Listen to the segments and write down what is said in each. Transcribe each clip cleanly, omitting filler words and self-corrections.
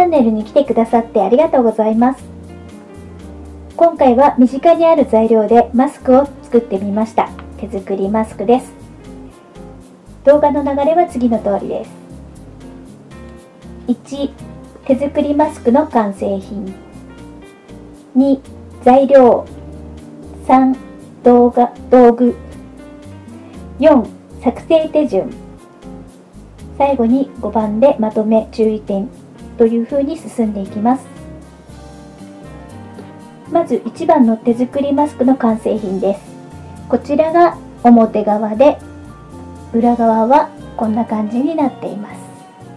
ンネルに来てくださってありがとうございます。今回は身近にある材料でマスクを作ってみました。手作りマスクです。動画の流れは次の通りです。1、手作りマスクの完成品。2、材料。3、道具。4、作成手順。最後に5番でまとめ注意点というふうに進んでいきます。まず1番の手作りマスクの完成品です。こちらが表側で、裏側はこんな感じになっています。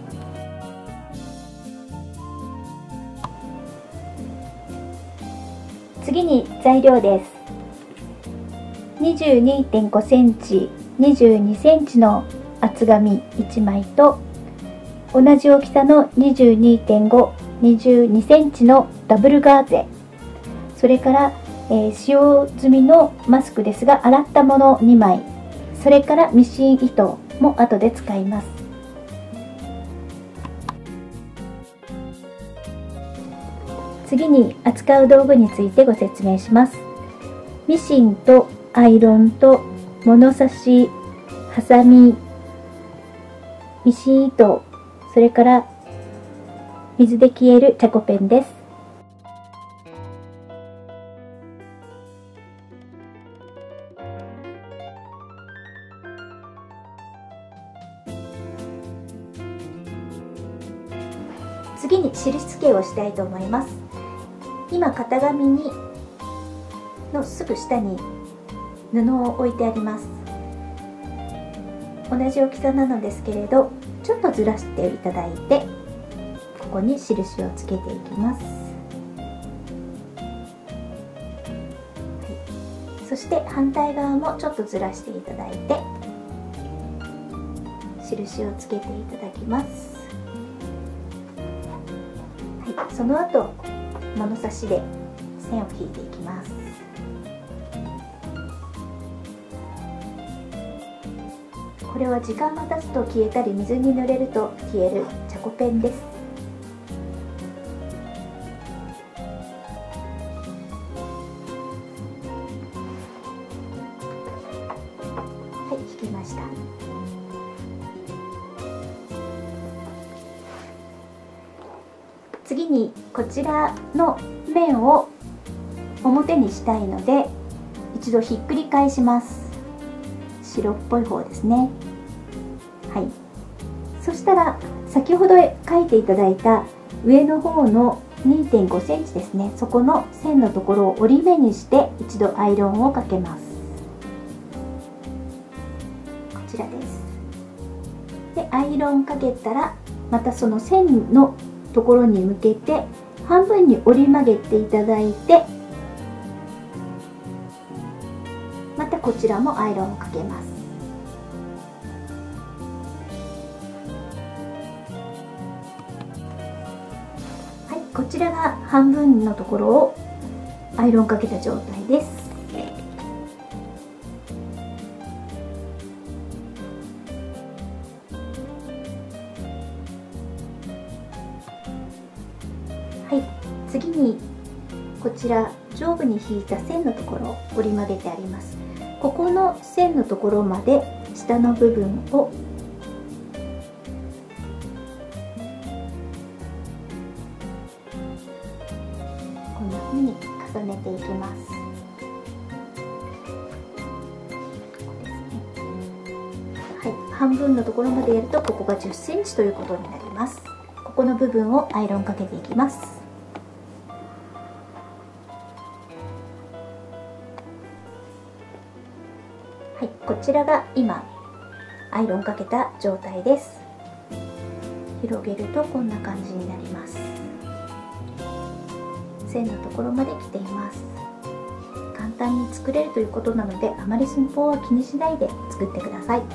次に材料です。22.5 センチ、22センチの厚紙1枚と、同じ大きさの 22.5、22センチのダブルガーゼ、それから、使用済みのマスクですが洗ったもの2枚、それからミシン糸も後で使います。次に扱う道具についてご説明します。ミシンとアイロンと物差し、ハサミ、ミシン糸、それから水で消えるチャコペンです。次に印付けをしたいと思います。今型紙のすぐ下に布を置いてあります。同じ大きさなのですけれど、ちょっとずらしていただいて、ここに印をつけていきます。そして反対側もちょっとずらしていただいて、印をつけていただきます。その後、物差しで線を引いていきます。これは時間が経つと消えたり水に濡れると消えるチャコペンです。はい、引きました。次にこちらの面を表にしたいので、一度ひっくり返します。白っぽい方ですね。はい。そしたら先ほど描いていただいた上の方の 2.5 センチですね、そこの線のところを折り目にして一度アイロンをかけます。こちらです。で、アイロンかけたらまたその線のところに向けて半分に折り曲げていただいて、またこちらもアイロンをかけます。はい、こちらが半分のところをアイロンかけた状態です。はい、次にこちら上部に引いた線のところを折り曲げてあります。ここの線のところまで下の部分をこんな風に重ねていきます。はい、半分のところまでやるとここが10センチということになります。ここの部分をアイロンかけていきます。はい、こちらが今アイロンかけた状態です。広げるとこんな感じになります。線のところまで来ています。簡単に作れるということなので、あまり寸法は気にしないで作ってください。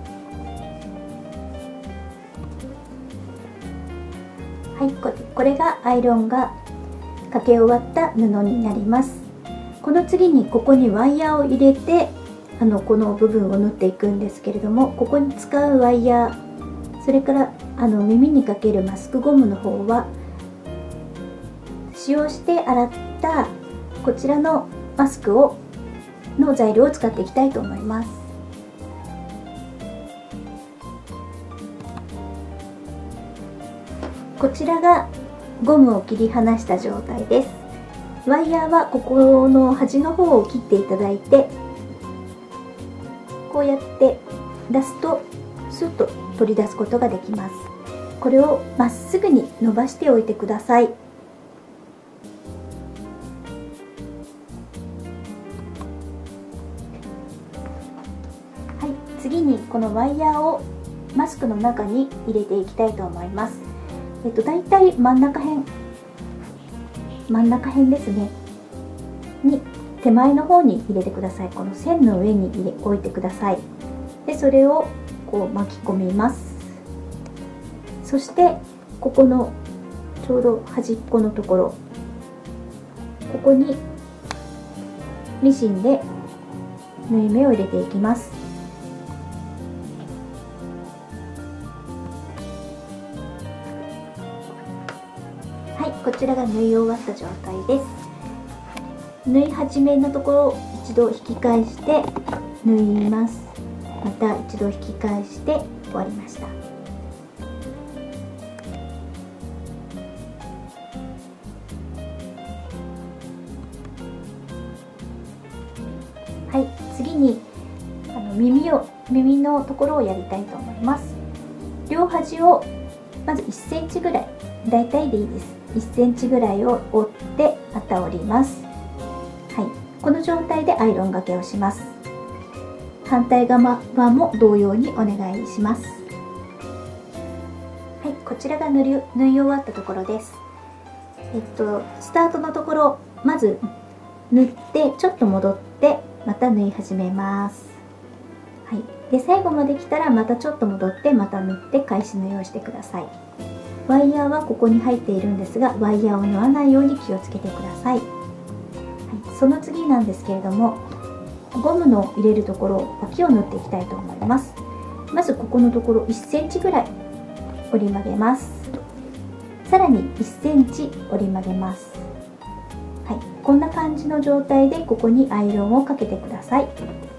はい、これがアイロンがかけ終わった布になります。この次にここにワイヤーを入れてこの部分を縫っていくんですけれども、ここに使うワイヤー、それから耳にかけるマスクゴムの方は使用して洗ったこちらのマスクの材料を使っていきたいと思います。こちらがゴムを切り離した状態です。ワイヤーはここの端の方を切っていただいて、こうやって出すとスッと取り出すことができます。これをまっすぐに伸ばしておいてください。はい、次にこのワイヤーをマスクの中に入れていきたいと思います。だいたい真ん中辺ですねに手前の方に入れてください。この線の上に置いてください。でそれをこう巻き込みます。そしてここのちょうど端っこのところ、ここにミシンで縫い目を入れていきます。はい、こちらが縫い終わった状態です。縫い始めのところを一度引き返して縫います。また一度引き返して終わりました。はい、次に耳のところをやりたいと思います。両端をまず1センチぐらい、だいたいでいいです。1センチぐらいを折ってまた折ります。はい、この状態でアイロンがけをします。反対側も同様にお願いします。はい、こちらが縫い終わったところです。スタートのところまず縫ってちょっと戻ってまた縫い始めます。はい、で最後まで来たらまたちょっと戻ってまた縫って返し縫いをしてください。ワイヤーはここに入っているんですが、ワイヤーを縫わないように気をつけてください。はい、その次なんですけれども、ゴムの入れるところ、脇を縫っていきたいと思います。まずここのところ1センチぐらい折り曲げます。さらに1センチ折り曲げます。はい、こんな感じの状態でここにアイロンをかけてください。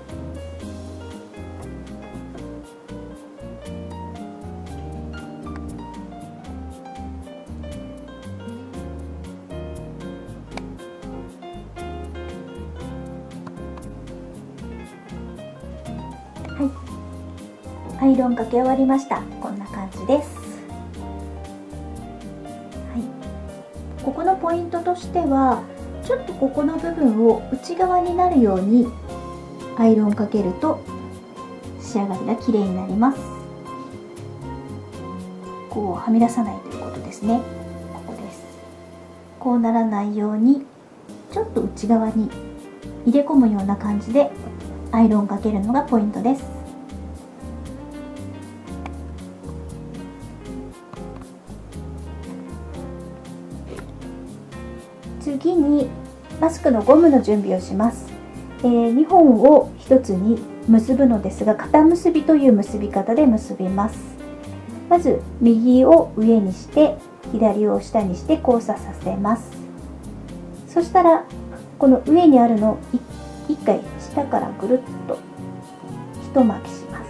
はい、アイロンかけ終わりました。こんな感じです。はい、ここのポイントとしては、ちょっとここの部分を内側になるようにアイロンかけると仕上がりが綺麗になります。こうはみ出さないということですね。ここです。こうならないようにちょっと内側に入れ込むような感じでアイロンかけるのがポイントです。次にマスクのゴムの準備をします。2本を1つに結ぶのですが、肩結びという結び方で結びます。まず右を上にして左を下にして交差させます。そしたらこの上にあるのを1回下からぐるっと一巻きします。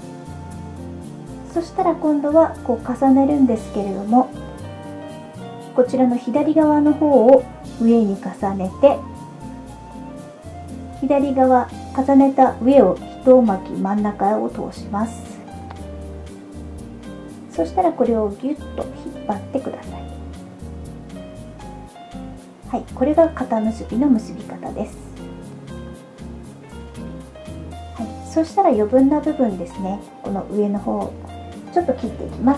そしたら今度はこう重ねるんですけれども、こちらの左側の方を上に重ねて、左側重ねた上を一巻き真ん中を通します。そしたらこれをギュッと引っ張ってください。はい、これが肩結びの結び方です。はい、そしたら余分な部分ですね、この上の方をちょっと切っていきます。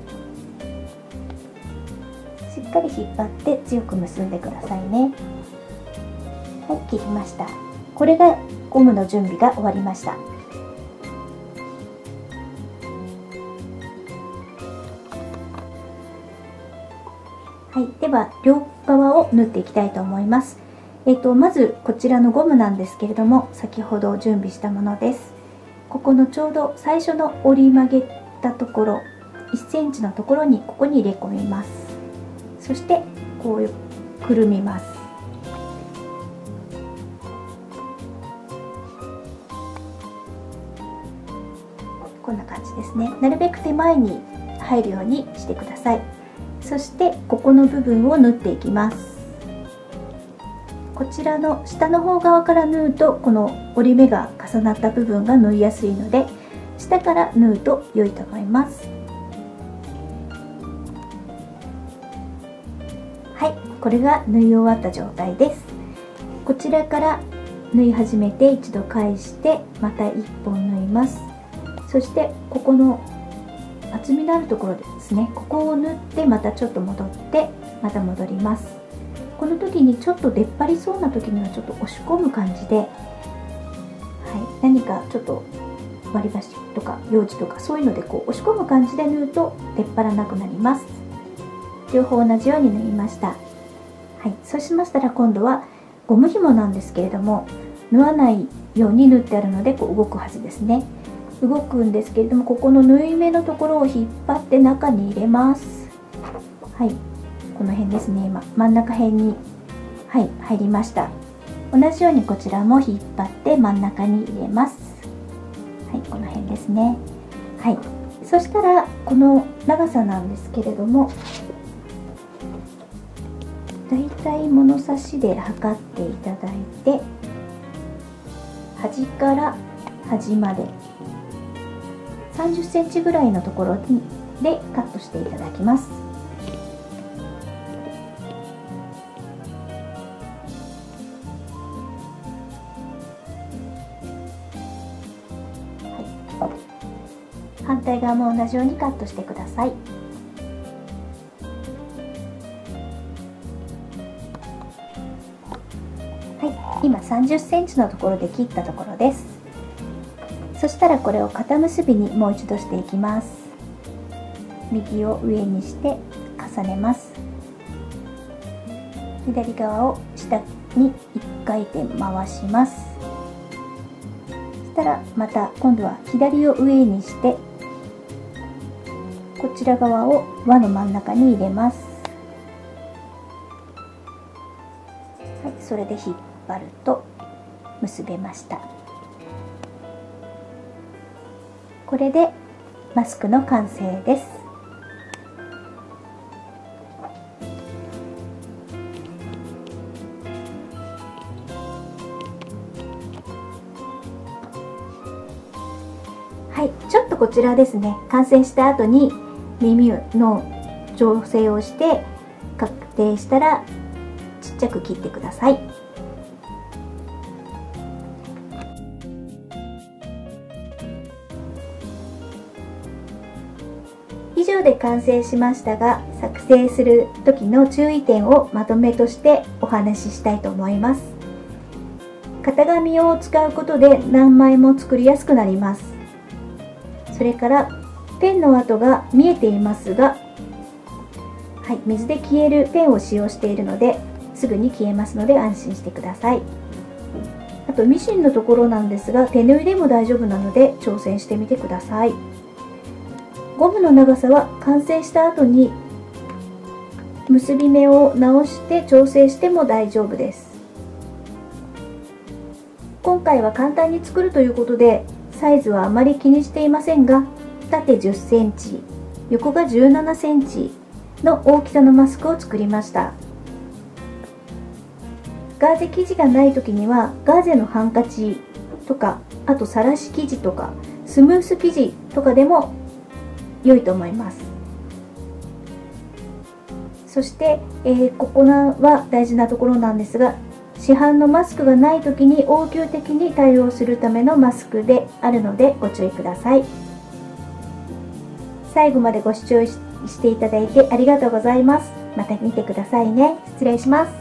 しっかり引っ張って強く結んでくださいね。はい、切りました。これがゴムの準備が終わりました。はい、では両側を縫っていきたいと思います。まずこちらのゴムなんですけれども、先ほど準備したものです。ここのちょうど最初の折り曲げたところ、1センチのところにここに入れ込みます。そしてこうくるみます。こんな感じですね。なるべく手前に入るようにしてください。そしてここの部分を縫っていきます。こちらの下の方側から縫うとこの折り目が重なった部分が縫いやすいので、下から縫うと良いと思います。はい、これが縫い終わった状態です。こちらから縫い始めて一度返してまた1本縫います。そしてここの厚みのあるところですね、ここを縫ってまたちょっと戻ってまた戻ります。この時にちょっと出っ張りそうな時にはちょっと押し込む感じで、はい、何かちょっと割り箸とかようじとかそういうのでこう押し込む感じで縫うと出っ張らなくなります。両方同じように縫いました。はい、そうしましたら今度はゴム紐なんですけれども、縫わないように縫ってあるのでこう動くはずですね。動くんですけれども、ここの縫い目のところを引っ張って中に入れます。はい、この辺ですね。今真ん中辺に、はい、入りました。同じようにこちらも引っ張って真ん中に入れます。はい、この辺ですね。はい、そしたらこの長さなんですけれども、だいたい物差しで測っていただいて、端から端まで30センチぐらいのところでカットしていただきます。はい、反対側も同じようにカットしてください。はい、今30センチのところで切ったところです。そしたらこれを肩結びにもう一度していきます。右を上にして重ねます。左側を下に1回転回します。そしたらまた今度は左を上にしてこちら側を輪の真ん中に入れます。はい、それで引っ張ると結べました。これでマスクの完成です。はい、ちょっとこちらですね、完成した後に耳の調整をして確定したらちっちゃく切ってください。以上で完成しましたが、作成する時の注意点をまとめとしてお話ししたいと思います。型紙を使うことで何枚も作りやすくなります。それからペンの跡が見えていますが、はい、水で消えるペンを使用しているのですぐに消えますので安心してください。あとミシンのところなんですが、手縫いでも大丈夫なので挑戦してみてください。ゴムの長さは完成した後に結び目を直して調整しても大丈夫です。今回は簡単に作るということでサイズはあまり気にしていませんが、縦10センチ、横が17センチの大きさのマスクを作りました。ガーゼ生地がない時にはガーゼのハンカチとか、あとさらし生地とかスムース生地とかでも良いと思います。そして、ここは大事なところなんですが、市販のマスクがない時に応急的に対応するためのマスクであるのでご注意ください。最後までご視聴していただいてありがとうございます。また見てくださいね。失礼します。